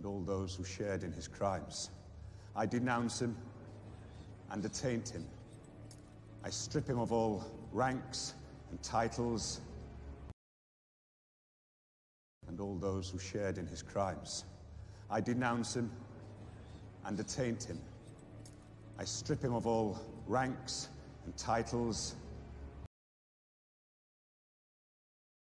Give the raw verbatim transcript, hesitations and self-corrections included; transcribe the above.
and all those who shared in his crimes. I denounce him and attaint him. I strip him of all ranks and titles and all those who shared in his crimes. I denounce him and attaint him. I strip him of all ranks and titles